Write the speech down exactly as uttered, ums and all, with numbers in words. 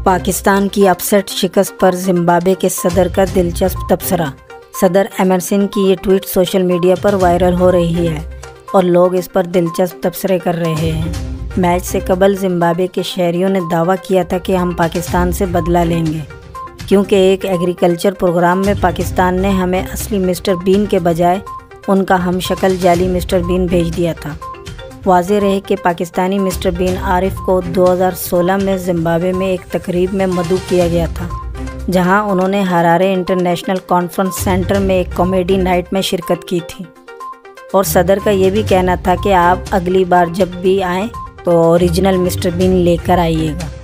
पाकिस्तान की अपसेट शिकस्त पर जिम्बाब्वे के सदर का दिलचस्प तबसरा। सदर एमरसन की ये ट्वीट सोशल मीडिया पर वायरल हो रही है और लोग इस पर दिलचस्प तबसरे कर रहे हैं। मैच से कबल जिम्बाब्वे के शहरियों ने दावा किया था कि हम पाकिस्तान से बदला लेंगे, क्योंकि एक एग्रीकल्चर प्रोग्राम में पाकिस्तान ने हमें असली मिस्टर बीन के बजाय उनका हमशक्ल जाली मिस्टर बीन भेज दिया था। वाज़ेह रहे कि पाकिस्तानी मिस्टर बीन आरिफ को दो हज़ार सोलह में जिम्बाब्वे में एक तकरीब में मदऊ किया गया था, जहां उन्होंने हरारे इंटरनेशनल कॉन्फ्रेंस सेंटर में एक कॉमेडी नाइट में शिरकत की थी। और सदर का ये भी कहना था कि आप अगली बार जब भी आएँ तो ओरिजिनल मिस्टर बीन लेकर आइएगा।